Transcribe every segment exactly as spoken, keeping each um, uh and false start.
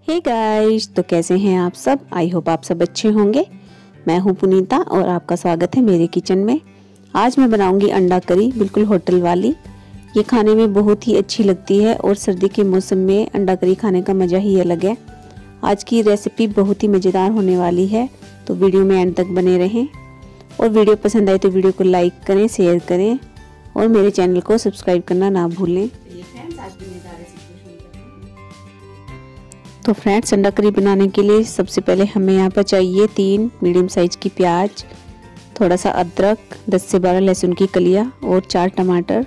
Hey guys, तो कैसे हैं आप सब। आई होप आप सब अच्छे होंगे। मैं हूं पुनीता और आपका स्वागत है मेरे किचन में। आज मैं बनाऊंगी अंडा करी, बिल्कुल होटल वाली। ये खाने में बहुत ही अच्छी लगती है और सर्दी के मौसम में अंडा करी खाने का मज़ा ही अलग है। आज की रेसिपी बहुत ही मज़ेदार होने वाली है, तो वीडियो में एंड तक बने रहें। और वीडियो पसंद आए तो वीडियो को लाइक करें, शेयर करें और मेरे चैनल को सब्सक्राइब करना ना भूलें। तो फ्रेंड्स, अंडा करी बनाने के लिए सबसे पहले हमें यहाँ पर चाहिए तीन मीडियम साइज की प्याज, थोड़ा सा अदरक, दस से बारह लहसुन की कलियां और चार टमाटर।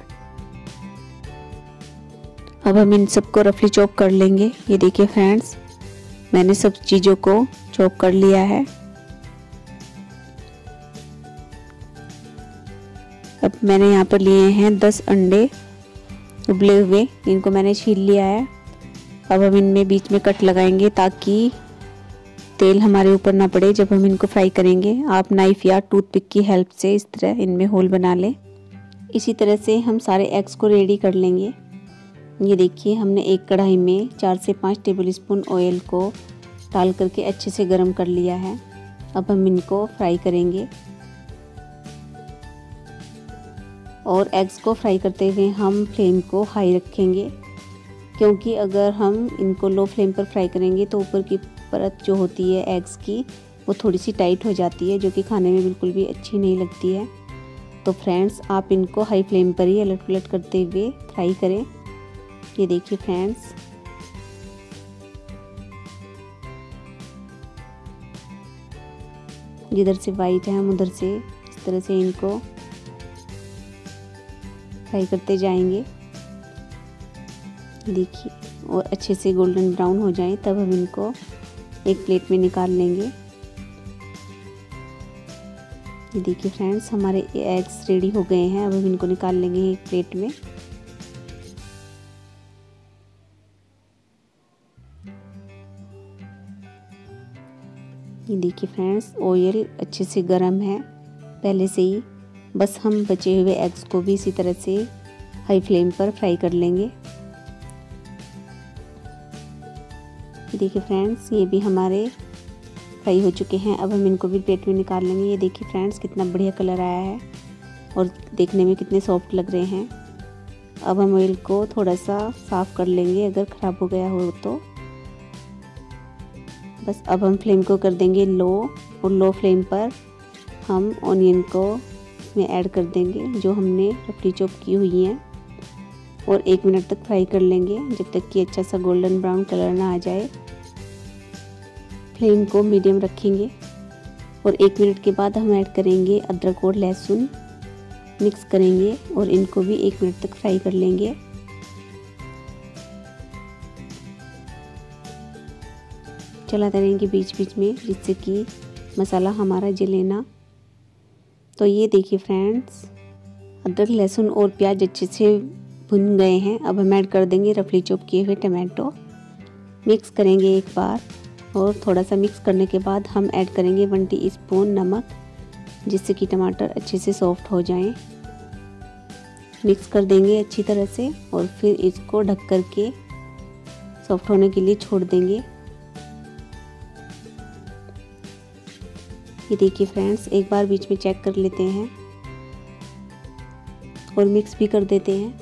अब हम इन सबको रफली चॉप कर लेंगे। ये देखिए फ्रेंड्स, मैंने सब चीज़ों को चॉप कर लिया है। अब मैंने यहाँ पर लिए हैं दस अंडे उबले हुए, इनको मैंने छील लिया है। अब हम इनमें बीच में कट लगाएंगे ताकि तेल हमारे ऊपर ना पड़े जब हम इनको फ्राई करेंगे। आप नाइफ या टूथपिक की हेल्प से इस तरह इनमें होल बना लें। इसी तरह से हम सारे एग्स को रेडी कर लेंगे। ये देखिए, हमने एक कढ़ाई में चार से पाँच टेबलस्पून ऑयल को डाल करके अच्छे से गर्म कर लिया है। अब हम इनको फ्राई करेंगे और एग्स को फ्राई करते हुए हम फ्लेम को हाई रखेंगे, क्योंकि अगर हम इनको लो फ्लेम पर फ्राई करेंगे तो ऊपर की परत जो होती है एग्स की वो थोड़ी सी टाइट हो जाती है, जो कि खाने में बिल्कुल भी अच्छी नहीं लगती है। तो फ्रेंड्स, आप इनको हाई फ्लेम पर ही अलट पलट करते हुए फ्राई करें। ये देखिए फ्रेंड्स, जिधर से वाइट है हम उधर से इस तरह से इनको फ्राई करते जाएंगे। देखिए, और अच्छे से गोल्डन ब्राउन हो जाए तब हम इनको एक प्लेट में निकाल लेंगे। ये देखिए फ्रेंड्स, हमारे एग्स रेडी हो गए हैं। अब हम इनको निकाल लेंगे एक प्लेट में। ये देखिए फ्रेंड्स, ऑयल अच्छे से गर्म है पहले से ही। बस हम बचे हुए एग्स को भी इसी तरह से हाई फ्लेम पर फ्राई कर लेंगे। देखिए फ्रेंड्स, ये भी हमारे फ्राई हो चुके हैं। अब हम इनको भी प्लेट में निकाल लेंगे। ये देखिए फ्रेंड्स, कितना बढ़िया कलर आया है और देखने में कितने सॉफ्ट लग रहे हैं। अब हम ऑयल को थोड़ा सा साफ़ कर लेंगे अगर ख़राब हो गया हो तो। बस अब हम फ्लेम को कर देंगे लो, और लो फ्लेम पर हम ऑनियन को इसमें ऐड कर देंगे जो हमने रफली चॉप की हुई हैं, और एक मिनट तक फ्राई कर लेंगे जब तक कि अच्छा सा गोल्डन ब्राउन कलर ना आ जाए। फ्लेम को मीडियम रखेंगे और एक मिनट के बाद हम ऐड करेंगे अदरक और लहसुन, मिक्स करेंगे और इनको भी एक मिनट तक फ्राई कर लेंगे। चलाते रहेंगे बीच बीच में, जिससे कि मसाला हमारा जले ना। तो ये देखिए फ्रेंड्स, अदरक लहसुन और प्याज अच्छे से भुन गए हैं। अब हम ऐड कर देंगे रफली चॉप किए हुए टमाटो। मिक्स करेंगे एक बार, और थोड़ा सा मिक्स करने के बाद हम ऐड करेंगे वन टीस्पून नमक, जिससे कि टमाटर अच्छे से सॉफ्ट हो जाएं। मिक्स कर देंगे अच्छी तरह से और फिर इसको ढक कर के सॉफ्ट होने के लिए छोड़ देंगे। ये देखिए फ्रेंड्स, एक बार बीच में चेक कर लेते हैं और मिक्स भी कर देते हैं।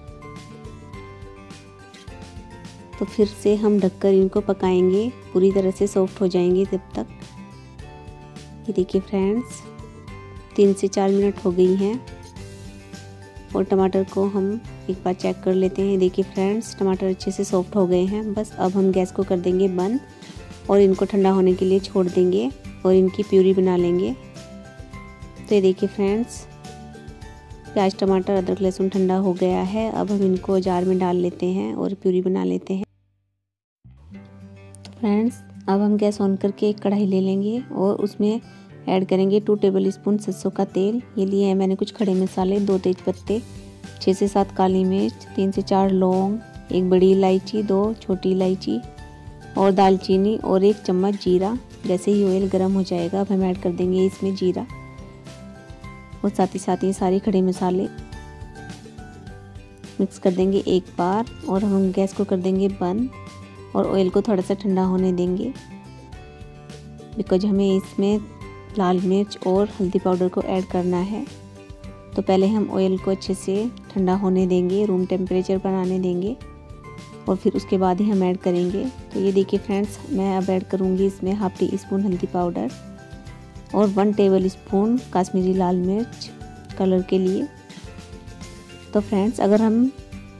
तो फिर से हम ढककर इनको पकाएंगे, पूरी तरह से सॉफ्ट हो जाएंगे तब तक। ये देखिए फ्रेंड्स, तीन से चार मिनट हो गई हैं और टमाटर को हम एक बार चेक कर लेते हैं। देखिए फ्रेंड्स, टमाटर अच्छे से सॉफ्ट हो गए हैं। बस अब हम गैस को कर देंगे बंद और इनको ठंडा होने के लिए छोड़ देंगे और इनकी प्यूरी बना लेंगे। तो ये देखिए फ्रेंड्स, प्याज टमाटर अदरक लहसुन ठंडा हो गया है। अब हम इनको जार में डाल लेते हैं और प्यूरी बना लेते हैं। फ्रेंड्स, अब हम गैस ऑन करके एक कढ़ाई ले लेंगे और उसमें ऐड करेंगे टू टेबलस्पून सरसों का तेल। ये लिए हैं मैंने कुछ खड़े मसाले, दो तेज पत्ते, छः से सात काली मिर्च, तीन से चार लौंग, एक बड़ी इलायची, दो छोटी इलायची और दालचीनी और एक चम्मच जीरा। जैसे ही ऑयल गर्म हो जाएगा अब हम ऐड कर देंगे इसमें जीरा और साथ ही साथ ये सारे खड़े मसाले मिक्स कर देंगे एक बार और हम गैस को कर देंगे बंद। और ऑयल को थोड़ा सा ठंडा होने देंगे, बिकॉज हमें इसमें लाल मिर्च और हल्दी पाउडर को ऐड करना है। तो पहले हम ऑयल को अच्छे से ठंडा होने देंगे, रूम टेम्परेचर पर आने देंगे और फिर उसके बाद ही हम ऐड करेंगे। तो ये देखिए फ्रेंड्स, मैं अब ऐड करूँगी इसमें हाफ टी स्पून हल्दी पाउडर और वन टेबल स्पून कश्मीरी लाल मिर्च कलर के लिए। तो फ्रेंड्स, अगर हम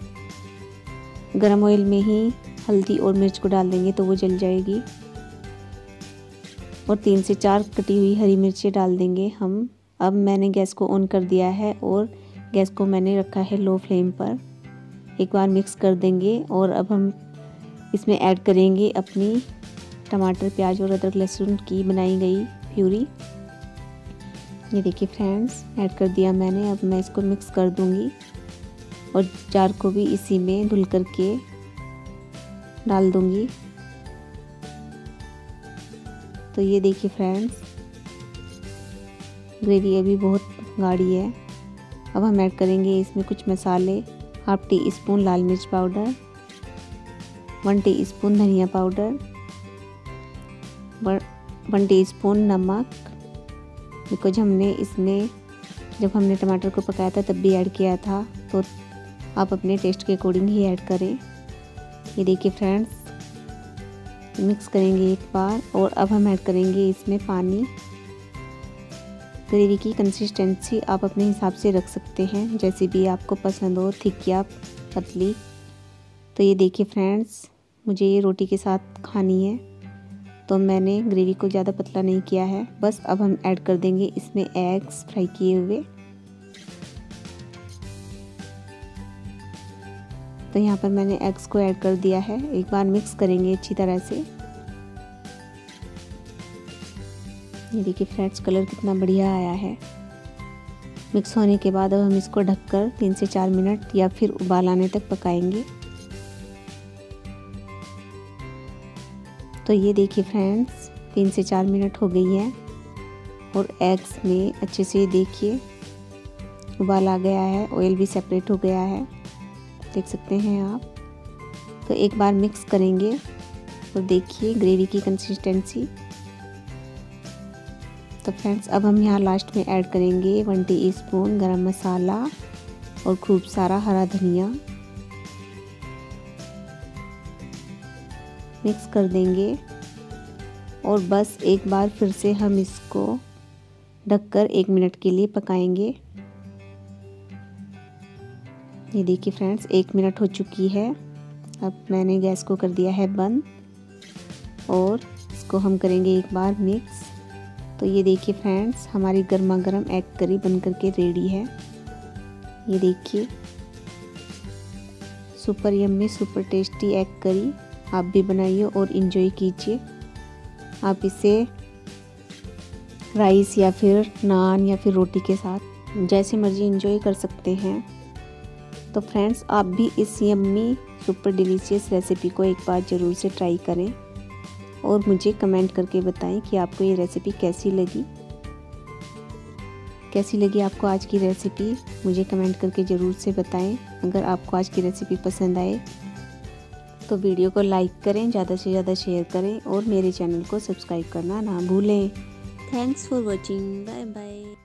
गरम ऑयल में ही हल्दी और मिर्च को डाल देंगे तो वो जल जाएगी। और तीन से चार कटी हुई हरी मिर्चें डाल देंगे हम। अब मैंने गैस को ऑन कर दिया है और गैस को मैंने रखा है लो फ्लेम पर। एक बार मिक्स कर देंगे और अब हम इसमें ऐड करेंगे अपनी टमाटर, प्याज और अदरक लहसुन की बनाई गई प्यूरी। ये देखिए फ्रेंड्स, ऐड कर दिया मैंने। अब मैं इसको मिक्स कर दूंगी और जार को भी इसी में धुल करके डाल दूंगी। तो ये देखिए फ्रेंड्स, ग्रेवी अभी बहुत गाढ़ी है। अब हम ऐड करेंगे इसमें कुछ मसाले। हाफ टी स्पून लाल मिर्च पाउडर, वन टी स्पून धनिया पाउडर, वन टी स्पून नमक, बिकॉज हमने इसमें जब हमने टमाटर को पकाया था तब भी ऐड किया था, तो आप अपने टेस्ट के अकॉर्डिंग ही ऐड करें। ये देखिए फ्रेंड्स, मिक्स करेंगे एक बार और अब हम ऐड करेंगे इसमें पानी। ग्रेवी की कंसिस्टेंसी आप अपने हिसाब से रख सकते हैं, जैसे भी आपको पसंद हो, थिक या पतली। तो ये देखिए फ्रेंड्स, मुझे ये रोटी के साथ खानी है, तो मैंने ग्रेवी को ज़्यादा पतला नहीं किया है। बस अब हम ऐड कर देंगे इसमें एग्स फ्राई किए हुए। तो यहाँ पर मैंने एग्स को ऐड कर दिया है। एक बार मिक्स करेंगे अच्छी तरह से। ये देखिए फ्रेंड्स, कलर कितना बढ़िया आया है। मिक्स होने के बाद अब हम इसको ढककर तीन से चार मिनट या फिर उबाल आने तक पकाएंगे। तो ये देखिए फ्रेंड्स, तीन से चार मिनट हो गई है और एग्स में अच्छे से देखिए उबाल आ गया है, ऑयल भी सेपरेट हो गया है, देख सकते हैं आप। तो एक बार मिक्स करेंगे और देखिए ग्रेवी की कंसिस्टेंसी। तो फ्रेंड्स, अब हम यहाँ लास्ट में ऐड करेंगे वन टी स्पून गरम मसाला और खूब सारा हरा धनिया। मिक्स कर देंगे और बस एक बार फिर से हम इसको ढककर एक मिनट के लिए पकाएंगे। ये देखिए फ्रेंड्स, एक मिनट हो चुकी है। अब मैंने गैस को कर दिया है बंद और इसको हम करेंगे एक बार मिक्स। तो ये देखिए फ्रेंड्स, हमारी गर्मा गर्म एग करी बनकर के रेडी है। ये देखिए, super yummy, super tasty egg curry. आप भी बनाइए और इन्जॉय कीजिए। आप इसे राइस या फिर नान या फिर रोटी के साथ जैसे मर्जी इन्जॉय कर सकते हैं। तो फ्रेंड्स, आप भी इस यम्मी सुपर डिलीशियस रेसिपी को एक बार ज़रूर से ट्राई करें और मुझे कमेंट करके बताएं कि आपको ये रेसिपी कैसी लगी। कैसी लगी आपको आज की रेसिपी, मुझे कमेंट करके ज़रूर से बताएं। अगर आपको आज की रेसिपी पसंद आए तो वीडियो को लाइक करें, ज़्यादा से ज़्यादा शेयर करें और मेरे चैनल को सब्सक्राइब करना ना भूलें। Thanks for watching, bye bye.